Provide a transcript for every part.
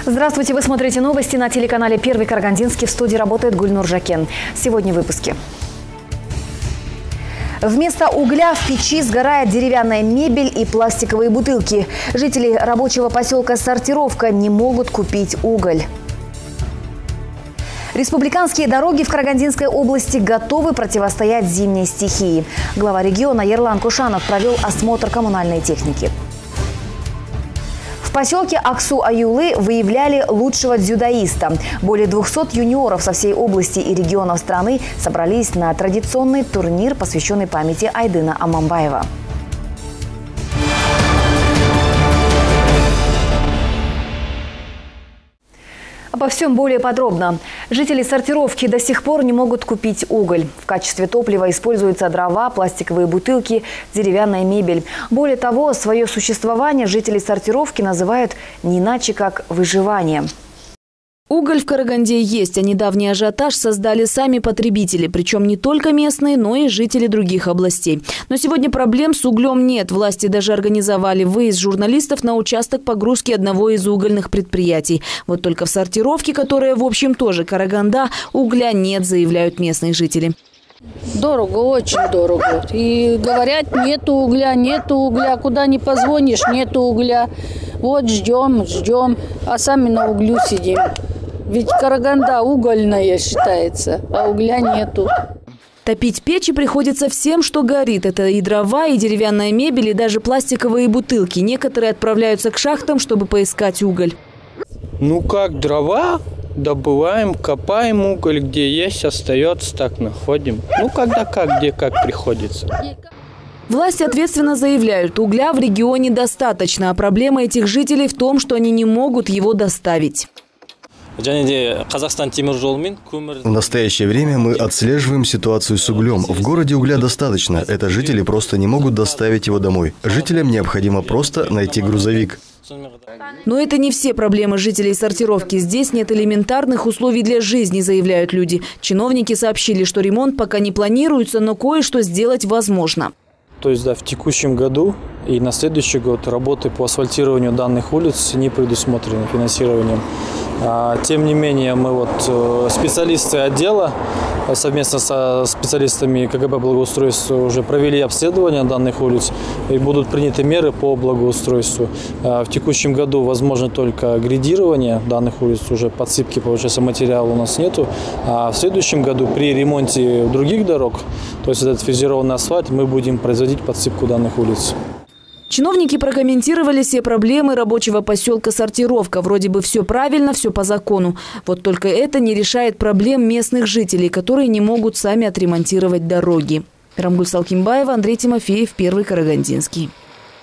Здравствуйте, вы смотрите новости на телеканале «Первый Карагандинский». В студии работает Гульнур Жакен. Сегодня в выпуске. Вместо угля в печи сгорает деревянная мебель и пластиковые бутылки. Жители рабочего поселка Сортировка не могут купить уголь. Республиканские дороги в Карагандинской области готовы противостоять зимней стихии. Глава региона Ерлан Кушанов провел осмотр коммунальной техники. В поселке Аксу-Аюлы выявляли лучшего дзюдоиста. Более 200 юниоров со всей области и регионов страны собрались на традиционный турнир, посвященный памяти Айдына Аманбаева. Обо всем более подробно. Жители Сортировки до сих пор не могут купить уголь. В качестве топлива используются дрова, пластиковые бутылки, деревянная мебель. Более того, свое существование жители Сортировки называют не иначе, как выживание. Уголь в Караганде есть, а недавний ажиотаж создали сами потребители, причем не только местные, но и жители других областей. Но сегодня проблем с углем нет. Власти даже организовали выезд журналистов на участок погрузки одного из угольных предприятий. Вот только в Сортировке, которая в общем тоже Караганда, угля нет, заявляют местные жители. Дорого, очень дорого. И говорят, нету угля, куда не позвонишь, нету угля. Вот ждем, а сами на углю сидим. Ведь Караганда угольная считается, а угля нету. Топить печи приходится всем, что горит. Это и дрова, и деревянная мебель, и даже пластиковые бутылки. Некоторые отправляются к шахтам, чтобы поискать уголь. Ну как, дрова добываем, копаем уголь, где есть, остается, так находим. Ну когда как, где как приходится. Власти ответственно заявляют, угля в регионе достаточно, а проблема этих жителей в том, что они не могут его доставить. В настоящее время мы отслеживаем ситуацию с углем. В городе угля достаточно. Это жители просто не могут доставить его домой. Жителям необходимо просто найти грузовик. Но это не все проблемы жителей Сортировки. Здесь нет элементарных условий для жизни, заявляют люди. Чиновники сообщили, что ремонт пока не планируется, но кое-что сделать возможно. То есть, да, в текущем году и на следующий год работы по асфальтированию данных улиц не предусмотрены финансированием. Тем не менее, мы специалисты отдела совместно со специалистами КГБ благоустройства уже провели обследование данных улиц и будут приняты меры по благоустройству. В текущем году возможно только грейдирование данных улиц, уже подсыпки, получается, материала у нас нету. А в следующем году при ремонте других дорог, то есть этот фрезерованный асфальт, мы будем производить подсыпку данных улиц. Чиновники прокомментировали все проблемы рабочего поселка Сортировка. Вроде бы все правильно, все по закону. Вот только это не решает проблем местных жителей, которые не могут сами отремонтировать дороги. Рамгуль Салкимбаева, Андрей Тимофеев, Первый Карагандинский.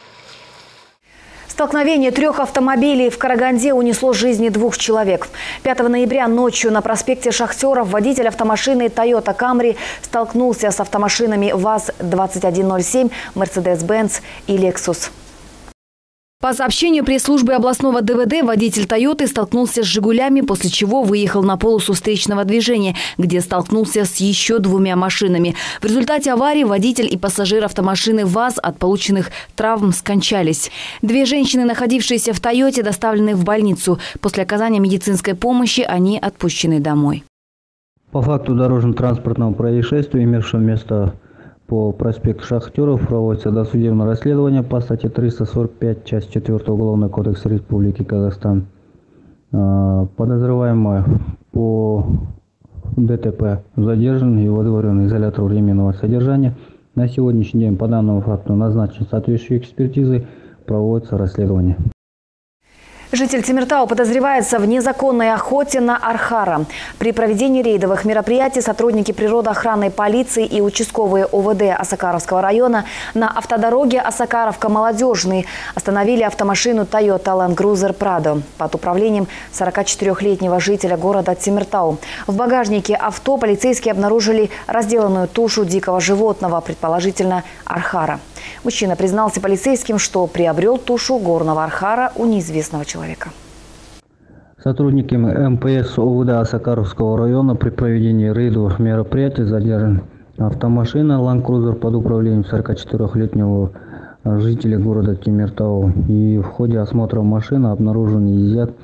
Столкновение 3 автомобилей в Караганде унесло жизни 2 человек. 5 ноября ночью на проспекте Шахтеров водитель автомашины Toyota Camry столкнулся с автомашинами ВАЗ-2107, Mercedes-Benz и Lexus. По сообщению пресс-службы областного ДВД, водитель «Тойоты» столкнулся с «Жигулями», после чего выехал на полосу встречного движения, где столкнулся с еще 2 машинами. В результате аварии водитель и пассажир автомашины ВАЗ от полученных травм скончались. 2 женщины, находившиеся в «Тойоте», доставлены в больницу. После оказания медицинской помощи они отпущены домой. По факту дорожно-транспортного происшествия, имевшего место по проспекту Шахтеров, проводится досудебное расследование по статье 345, часть 4 Уголовного кодекса Республики Казахстан. Подозреваемый по ДТП задержан и водворен в изолятор временного содержания. На сегодняшний день по данному факту назначен соответствующей экспертизой, проводится расследование. Житель Темиртау подозревается в незаконной охоте на архара. При проведении рейдовых мероприятий сотрудники природоохранной полиции и участковые ОВД Осакаровского района на автодороге Осакаровка-Молодежный остановили автомашину Toyota Land Cruiser Prado под управлением 44-летнего жителя города Темиртау. В багажнике авто полицейские обнаружили разделанную тушу дикого животного, предположительно архара. Мужчина признался полицейским, что приобрел тушу горного архара у неизвестного человека. Сотрудниками МПС ОВД Осакаровского района при проведении рейдовых мероприятий задержан автомашина Land Cruiser под управлением 44-летнего жителя города Темиртау. И в ходе осмотра машины обнаружен и изъят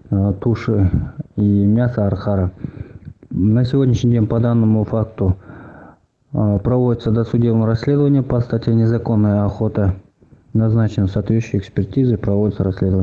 туши и мяса архара. На сегодняшний день по данному факту проводится досудебное расследование по статье «Незаконная охота». Назначены соответствующие экспертизы, проводится расследование.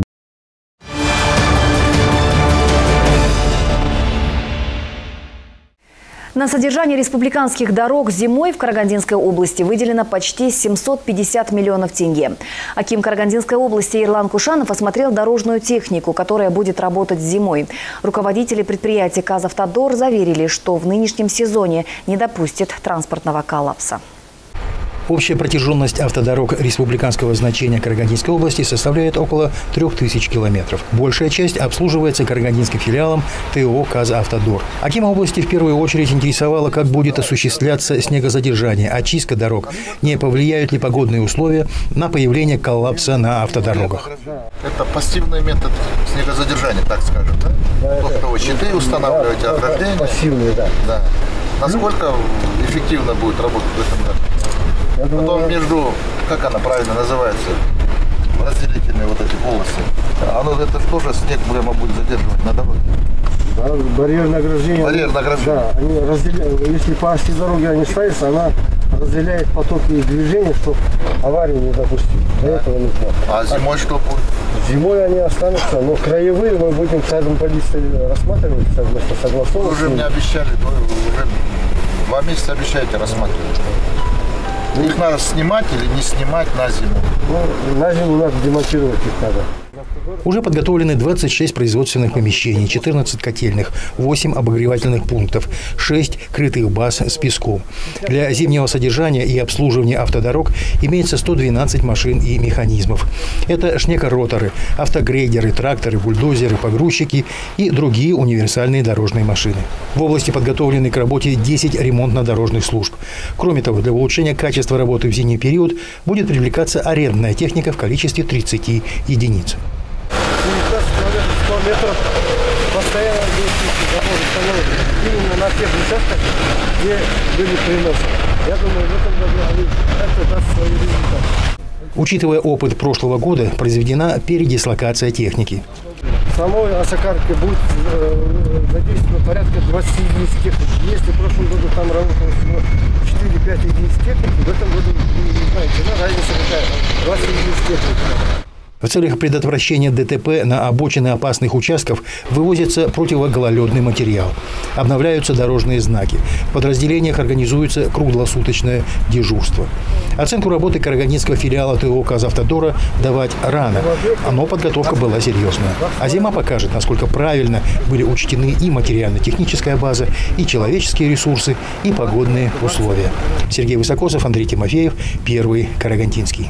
На содержание республиканских дорог зимой в Карагандинской области выделено почти 750 миллионов тенге. Аким Карагандинской области Ирлан Кушанов осмотрел дорожную технику, которая будет работать зимой. Руководители предприятия «Казавтодор» заверили, что в нынешнем сезоне не допустит транспортного коллапса. Общая протяженность автодорог республиканского значения Карагандинской области составляет около 3000 километров. Большая часть обслуживается карагандинским филиалом ТО «Казавтодор». Акима области в первую очередь интересовало, как будет осуществляться снегозадержание, очистка дорог, не повлияют ли погодные условия на появление коллапса на автодорогах. Это пассивный метод снегозадержания, так скажем, да? То, что вы щиты устанавливаете, ограждения. Пассивный, да. Насколько эффективно будет работать в этом году? Потом между, как она правильно называется, разделительные вот эти полосы. Это тоже снег прямо будет задерживать на дороге. Да, барьерное ограждение. Барьерное ограждение. Да, они разделяют, если по оси дороги они ставятся, она разделяет потоки движения, чтобы аварии не допустить. Для этого нужно. А зимой что будет? Зимой они останутся, но краевые мы будем с каждым полицией рассматривать, совместно согласовывать. Вы уже мне обещали, уже 2 месяца обещаете рассматривать. Их надо снимать или не снимать на зиму? На зиму надо демонтировать их надо. Уже подготовлены 26 производственных помещений, 14 котельных, 8 обогревательных пунктов, 6 крытых баз с песком. Для зимнего содержания и обслуживания автодорог имеется 112 машин и механизмов. Это шнекороторы, автогрейдеры, тракторы, бульдозеры, погрузчики и другие универсальные дорожные машины. В области подготовлены к работе 10 ремонтно-дорожных служб. Кроме того, для улучшения качества работы в зимний период будет привлекаться арендная техника в количестве 30 единиц. 100 метров постоянно действующие заборы установлены именно на тех участках, где были приносы. Я думаю, в этом году это даст свои результаты. Учитывая опыт прошлого года, произведена передислокация техники. В самой Осакарке будет задействовано порядка 20 единиц техники. Если в прошлом году там работало всего 4-5 единиц техники, в этом году, не знаю, разница какая, 20 единиц техники. В целях предотвращения ДТП на обочины опасных участков вывозится противогололедный материал. Обновляются дорожные знаки. В подразделениях организуется круглосуточное дежурство. Оценку работы карагандинского филиала ТО «Казавтодора» давать рано, но подготовка была серьезная. А зима покажет, насколько правильно были учтены и материально-техническая база, и человеческие ресурсы, и погодные условия. Сергей Высокосов, Андрей Тимофеев, Первый Карагандинский.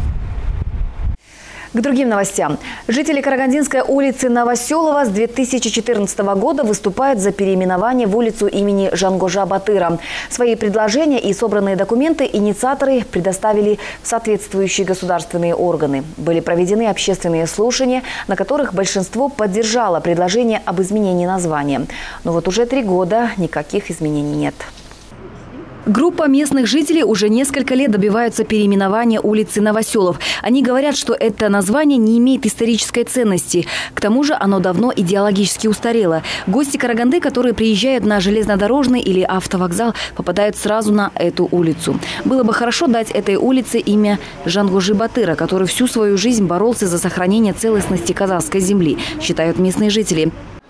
К другим новостям. Жители Карагандинской улицы Новоселова с 2014 года выступают за переименование в улицу имени Жангожа Батыра. Свои предложения и собранные документы инициаторы предоставили в соответствующие государственные органы. Были проведены общественные слушания, на которых большинство поддержало предложение об изменении названия. Но вот уже 3 года никаких изменений нет. Группа местных жителей уже несколько лет добиваются переименования улицы Новоселов. Они говорят, что это название не имеет исторической ценности. К тому же оно давно идеологически устарело. Гости Караганды, которые приезжают на железнодорожный или автовокзал, попадают сразу на эту улицу. Было бы хорошо дать этой улице имя Жангожи Батыра, который всю свою жизнь боролся за сохранение целостности казахской земли, считают местные жители.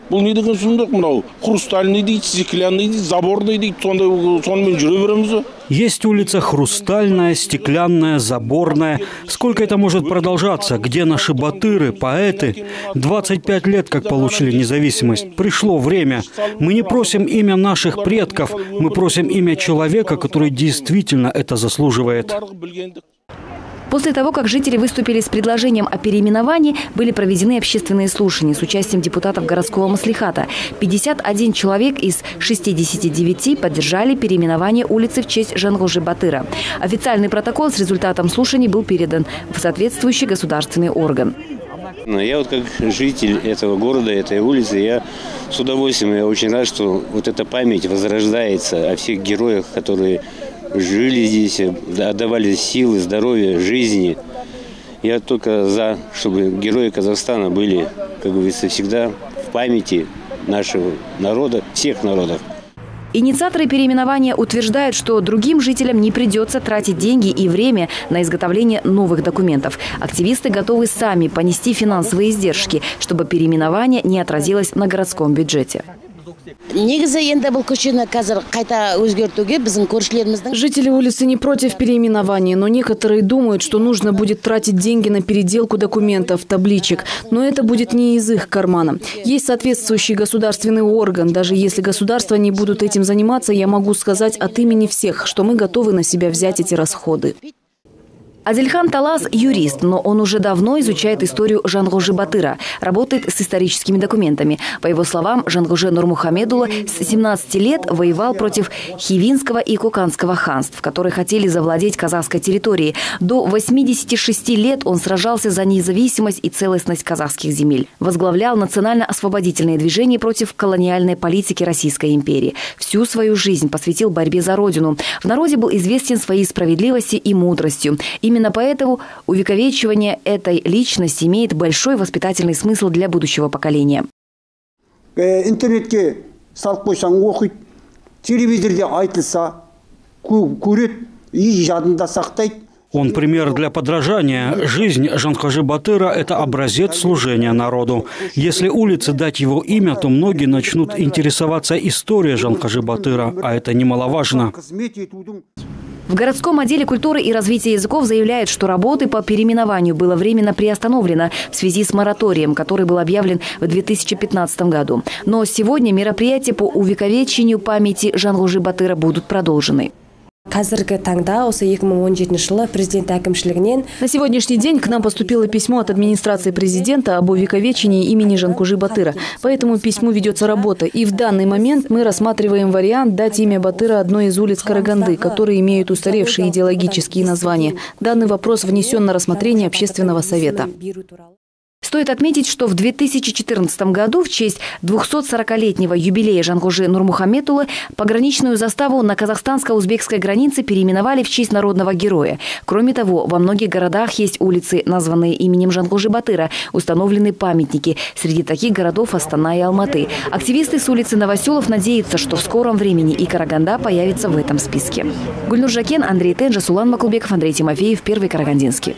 Есть улица Хрустальная, Стеклянная, Заборная. Сколько это может продолжаться? Где наши батыры, поэты? 25 лет, как получили независимость. Пришло время. Мы не просим имя наших предков, мы просим имя человека, который действительно это заслуживает. После того, как жители выступили с предложением о переименовании, были проведены общественные слушания с участием депутатов городского маслихата. 51 человек из 69 поддержали переименование улицы в честь Жангожи Батыра. Официальный протокол с результатом слушаний был передан в соответствующий государственный орган. Я вот как житель этого города, этой улицы, я с удовольствием, я очень рад, что вот эта память возрождается о всех героях, которые жили здесь, отдавали силы, здоровье, жизни. Я только за, чтобы герои Казахстана были, как говорится, всегда в памяти нашего народа, всех народов. Инициаторы переименования утверждают, что другим жителям не придется тратить деньги и время на изготовление новых документов. Активисты готовы сами понести финансовые издержки, чтобы переименование не отразилось на городском бюджете. Жители улицы не против переименования, но некоторые думают, что нужно будет тратить деньги на переделку документов, табличек. Но это будет не из их кармана. Есть соответствующий государственный орган. Даже если государства не будут этим заниматься, я могу сказать от имени всех, что мы готовы на себя взять эти расходы. Адильхан Талас – юрист, но он уже давно изучает историю Жанғожи Батыра, работает с историческими документами. По его словам, Жанғожи Нурмухамедулла с 17 лет воевал против Хивинского и Коканского ханств, которые хотели завладеть казахской территорией. До 86 лет он сражался за независимость и целостность казахских земель. Возглавлял национально-освободительные движения против колониальной политики Российской империи. Всю свою жизнь посвятил борьбе за родину. В народе был известен своей справедливостью и мудростью. Именно поэтому увековечивание этой личности имеет большой воспитательный смысл для будущего поколения. Интернетке салып қойсаң оқиды, телевизорде айтылса, көреді и жадында сақтайды. Он пример для подражания. Жизнь Жанғожи Батыра – это образец служения народу. Если улице дать его имя, то многие начнут интересоваться историей Жанғожи Батыра, а это немаловажно. В городском отделе культуры и развития языков заявляют, что работы по переименованию было временно приостановлено в связи с мораторием, который был объявлен в 2015 году. Но сегодня мероприятия по увековечению памяти Жанғожи Батыра будут продолжены. На сегодняшний день к нам поступило письмо от администрации президента об увековечении имени Жанғожи Батыра. По этому письму ведется работа. И в данный момент мы рассматриваем вариант дать имя Батыра одной из улиц Караганды, которые имеют устаревшие идеологические названия. Данный вопрос внесен на рассмотрение Общественного совета. Стоит отметить, что в 2014 году в честь 240-летнего юбилея Жанғожи Нурмухамедуллы пограничную заставу на казахстанско-узбекской границе переименовали в честь народного героя. Кроме того, во многих городах есть улицы, названные именем Жанғожи Батыра, установлены памятники. Среди таких городов Астана и Алматы. Активисты с улицы Новоселов надеются, что в скором времени и Караганда появится в этом списке. Гульнур Жакен, Андрей Тенжа, Сулан Макулбеков, Андрей Тимофеев, Первый Карагандинский.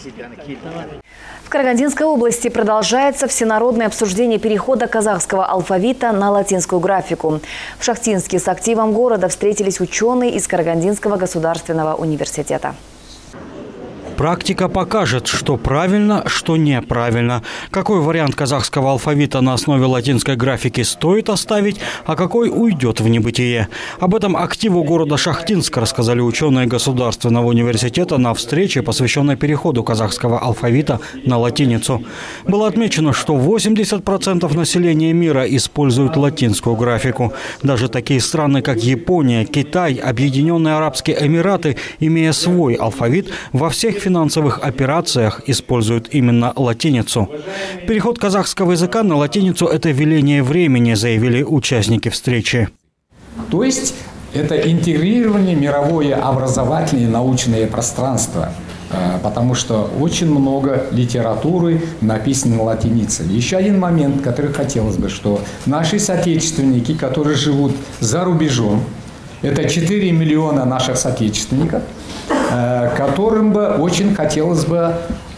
В Карагандинской области продолжается всенародное обсуждение перехода казахского алфавита на латинскую графику. В Шахтинске с активом города встретились ученые из Карагандинского государственного университета. Практика покажет, что правильно, что неправильно. Какой вариант казахского алфавита на основе латинской графики стоит оставить, а какой уйдет в небытие. Об этом активу города Шахтинска рассказали ученые Государственного университета на встрече, посвященной переходу казахского алфавита на латиницу. Было отмечено, что 80% населения мира используют латинскую графику. Даже такие страны, как Япония, Китай, Объединенные Арабские Эмираты, имея свой алфавит, во всех финансовых операциях используют именно латиницу. Переход казахского языка на латиницу – это веление времени, заявили участники встречи. То есть это интегрирование мировое образовательное и научное пространство, потому что очень много литературы написано на латинице. Еще один момент, который хотелось бы, что наши соотечественники, которые живут за рубежом, это 4 миллиона наших соотечественников, которым бы очень хотелось бы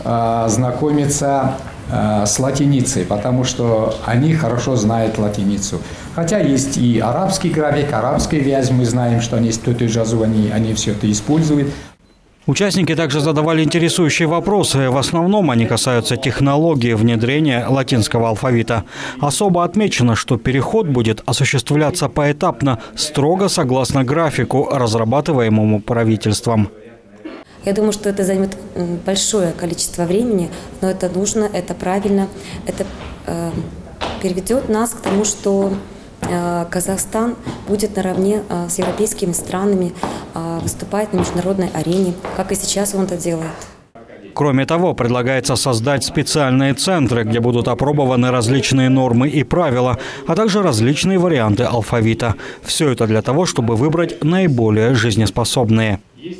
знакомиться с латиницей, потому что они хорошо знают латиницу. Хотя есть и арабский график, арабская вязь, мы знаем, что они они все это используют. Участники также задавали интересующие вопросы. В основном они касаются технологии внедрения латинского алфавита. Особо отмечено, что переход будет осуществляться поэтапно, строго согласно графику, разрабатываемому правительством. Я думаю, что это займет большое количество времени, но это нужно, это правильно. Это приведет нас к тому, что Казахстан будет наравне с европейскими странами выступать на международной арене, как и сейчас он это делает. Кроме того, предлагается создать специальные центры, где будут опробованы различные нормы и правила, а также различные варианты алфавита. Все это для того, чтобы выбрать наиболее жизнеспособные.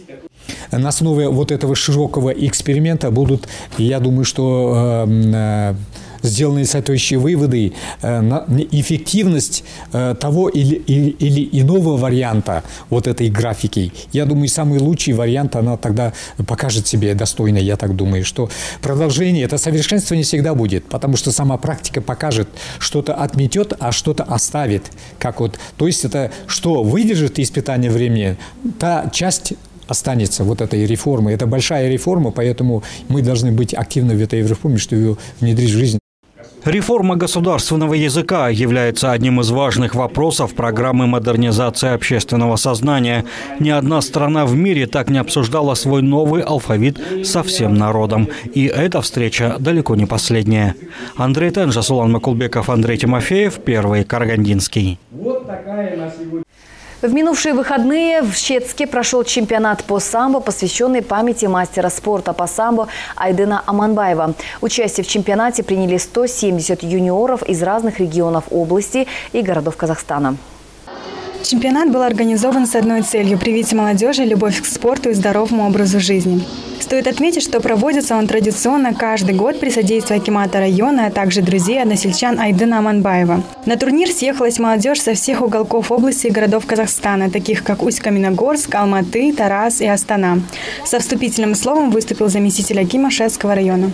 На основе вот этого широкого эксперимента будут, я думаю, что сделаны соответствующие выводы на эффективность того или иного варианта вот этой графики. Я думаю, самый лучший вариант она тогда покажет себе достойно. Я так думаю, что продолжение, это совершенствование всегда будет, потому что сама практика покажет, что-то отметет, а что-то оставит. Как вот, то есть это что выдержит испытание времени, та часть останется вот этой реформы. Это большая реформа, поэтому мы должны быть активны в этой реформе, чтобы ее внедрить в жизнь. Реформа государственного языка является одним из важных вопросов программы модернизации общественного сознания. Ни одна страна в мире так не обсуждала свой новый алфавит со всем народом. И эта встреча далеко не последняя. Андрей Тенжа, Сулан Макулбеков, Андрей Тимофеев, Первый Карагандинский. Вот такая на сегодня. В минувшие выходные в Щецке прошел чемпионат по самбо, посвященный памяти мастера спорта по самбо Айдына Аманбаева. Участие в чемпионате приняли 170 юниоров из разных регионов области и городов Казахстана. Чемпионат был организован с одной целью – привить молодежи любовь к спорту и здоровому образу жизни. Стоит отметить, что проводится он традиционно каждый год при содействии акимата района, а также друзей односельчан Айдына Аманбаева. На турнир съехалась молодежь со всех уголков области и городов Казахстана, таких как Усть-Каменогорск, Алматы, Тарас и Астана. Со вступительным словом выступил заместитель акима Шацкого района.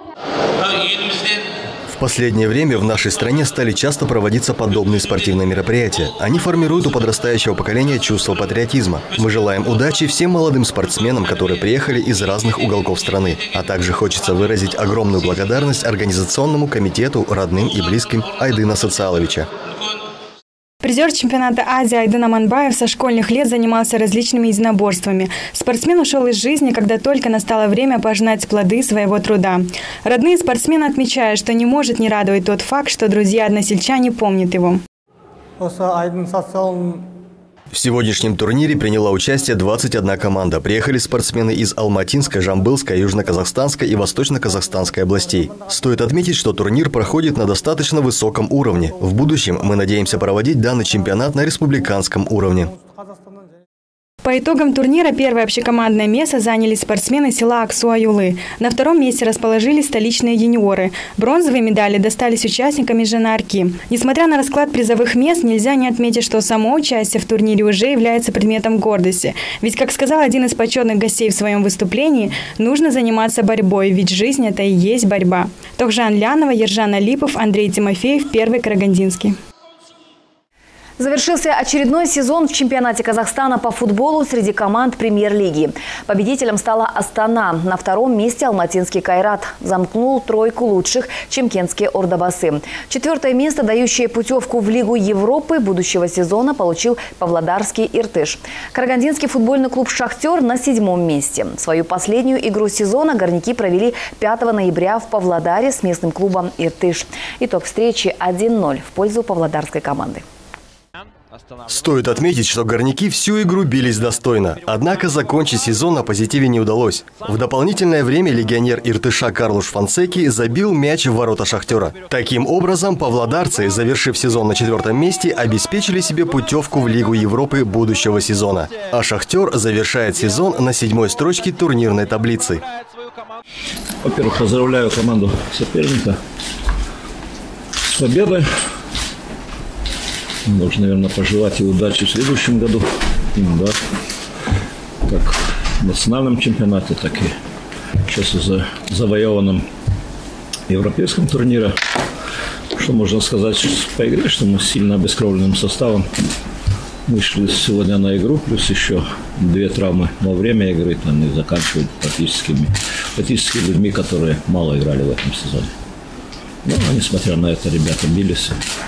В последнее время в нашей стране стали часто проводиться подобные спортивные мероприятия. Они формируют у подрастающего поколения чувство патриотизма. Мы желаем удачи всем молодым спортсменам, которые приехали из разных уголков страны. А также хочется выразить огромную благодарность организационному комитету, родным и близким Айдына Социаловича. Призер чемпионата Азии Айдын Аманбаев со школьных лет занимался различными единоборствами. Спортсмен ушел из жизни, когда только настало время пожинать плоды своего труда. Родные спортсмена отмечают, что не может не радовать тот факт, что друзья-односельчане помнят его. В сегодняшнем турнире приняла участие 21 команда. Приехали спортсмены из Алматинской, Жамбылской, Южно-Казахстанской и Восточно-Казахстанской областей. Стоит отметить, что турнир проходит на достаточно высоком уровне. В будущем мы надеемся проводить данный чемпионат на республиканском уровне. По итогам турнира первое общекомандное место заняли спортсмены села Аксу-Аюлы. На втором месте расположились столичные юниоры. Бронзовые медали достались участникам из Жанна-Арки. Несмотря на расклад призовых мест, нельзя не отметить, что само участие в турнире уже является предметом гордости. Ведь, как сказал один из почетных гостей в своем выступлении, нужно заниматься борьбой, ведь жизнь – это и есть борьба. Тохжан Лянова, Ержан Алипов, Андрей Тимофеев, Первый Карагандинский. Завершился очередной сезон в чемпионате Казахстана по футболу среди команд премьер-лиги. Победителем стала Астана. На втором месте Алматинский Кайрат. Замкнул тройку лучших чемкентские Ордабасы. Четвертое место, дающее путевку в Лигу Европы будущего сезона, получил Павлодарский Иртыш. Карагандинский футбольный клуб «Шахтер» на 7-м месте. Свою последнюю игру сезона горняки провели 5 ноября в Павлодаре с местным клубом «Иртыш». Итог встречи 1-0 в пользу павлодарской команды. Стоит отметить, что горняки всю игру бились достойно. Однако закончить сезон на позитиве не удалось. В дополнительное время легионер Иртыша Карлуш Фонсеки забил мяч в ворота «Шахтера». Таким образом, павлодарцы, завершив сезон на 4-м месте, обеспечили себе путевку в Лигу Европы будущего сезона. А «Шахтер» завершает сезон на 7-й строчке турнирной таблицы. Во-первых, поздравляю команду соперника с победой. Нужно, наверное, пожелать и удачи в следующем году. Да. Как в национальном чемпионате, так и сейчас уже завоеванном европейском турнире. Что можно сказать по игре, что мы с сильно обескровленным составом вышли сегодня на игру, плюс еще 2 травмы во время игры, там, и заканчивают практически людьми, которые мало играли в этом сезоне. Но, несмотря на это, ребята бились.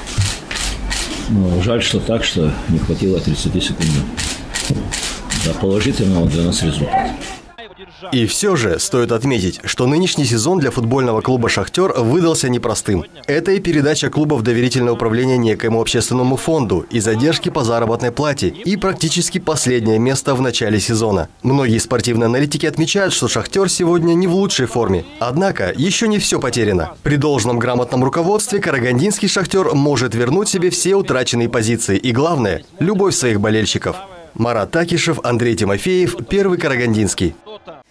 Но жаль, что так, что не хватило 30 секунд до положительного для нас результата. И все же стоит отметить, что нынешний сезон для футбольного клуба «Шахтер» выдался непростым. Это и передача клуба в доверительное управление некоему общественному фонду, и задержки по заработной плате, и практически последнее место в начале сезона. Многие спортивные аналитики отмечают, что «Шахтер» сегодня не в лучшей форме. Однако еще не все потеряно. При должном грамотном руководстве карагандинский «Шахтер» может вернуть себе все утраченные позиции и, главное, любовь своих болельщиков. Марат Такишев, Андрей Тимофеев, Первый Карагандинский.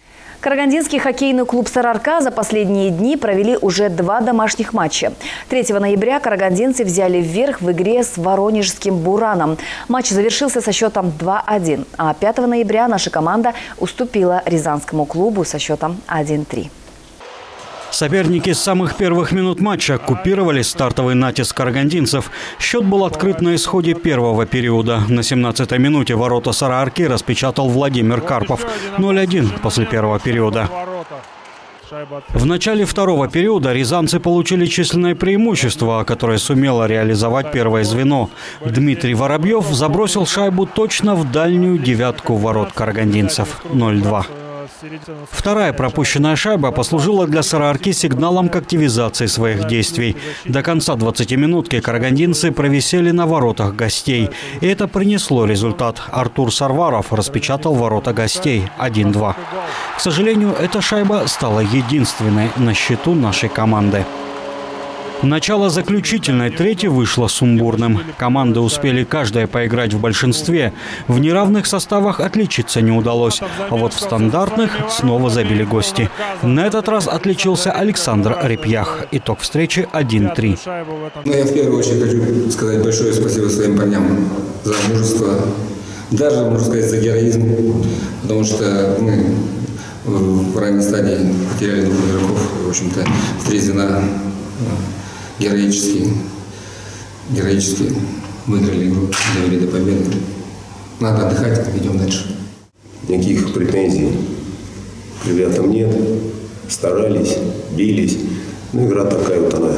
Карагандинский хоккейный клуб «Сарыарка» за последние дни провели уже 2 домашних матча. 3 ноября карагандинцы взяли вверх в игре с воронежским «Бураном». Матч завершился со счетом 2-1, а 5 ноября наша команда уступила рязанскому клубу со счетом 1-3. Соперники с самых первых минут матча оккупировали стартовый натиск карагандинцев. Счет был открыт на исходе первого периода. На 17-й минуте ворота «Сарыарки» распечатал Владимир Карпов. 0-1 после первого периода. В начале второго периода рязанцы получили численное преимущество, которое сумело реализовать первое звено. Дмитрий Воробьев забросил шайбу точно в дальнюю девятку ворот карагандинцев. 0-2. Вторая пропущенная шайба послужила для «Сарыарки» сигналом к активизации своих действий. До конца 20-минутки карагандинцы провисели на воротах гостей. И это принесло результат. Артур Сарваров распечатал ворота гостей 1-2. К сожалению, эта шайба стала единственной на счету нашей команды. Начало заключительной трети вышло сумбурным. Команды успели каждая поиграть в большинстве. В неравных составах отличиться не удалось. А вот в стандартных снова забили гости. На этот раз отличился Александр Репьях. Итог встречи 1-3. Я в первую очередь хочу сказать большое спасибо своим парням за мужество. Даже, можно сказать, за героизм. Потому что мы в ранней стадии потеряли 2 игроков. В общем-то, 3 звена героически выиграли игру, довели до победы. Надо отдыхать, идем дальше. Никаких претензий к ребятам нет. Старались, бились. Ну, игра такая вот она.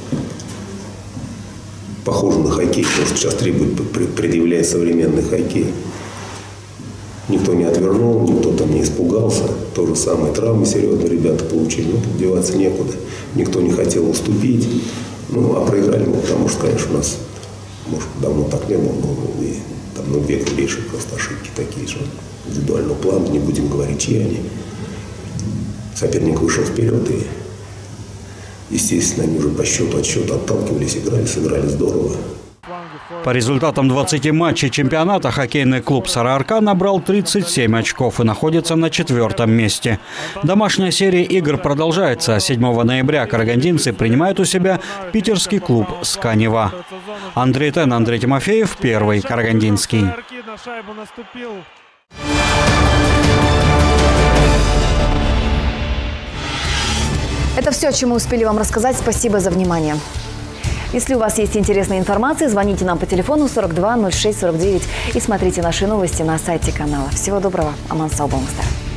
Похожа на хоккей, потому что сейчас требует предъявлять современный хоккей. Никто не отвернул, никто там не испугался. То же самое, травмы серьезные ребята получили. Ну, тут деваться некуда. Никто не хотел уступить. Ну, а проиграли мы, потому что, конечно, у нас, может, давно так не было, но и там, ну, 2 грубейшие просто ошибки такие же. Индивидуального плана, не будем говорить, чьи они. Соперник вышел вперед, и, естественно, они уже по счету от счета отталкивались, играли, сыграли здорово. По результатам 20 матчей чемпионата хоккейный клуб «Сарыарка» набрал 37 очков и находится на 4-м месте. Домашняя серия игр продолжается. 7 ноября карагандинцы принимают у себя питерский клуб «Сканева». Андрей Тен, Андрей Тимофеев, Первый Карагандинский. Это все, о чем мы успели вам рассказать. Спасибо за внимание. Если у вас есть интересная информация, звоните нам по телефону 42 06 49 и смотрите наши новости на сайте канала. Всего доброго. Аман сау болыңыздар.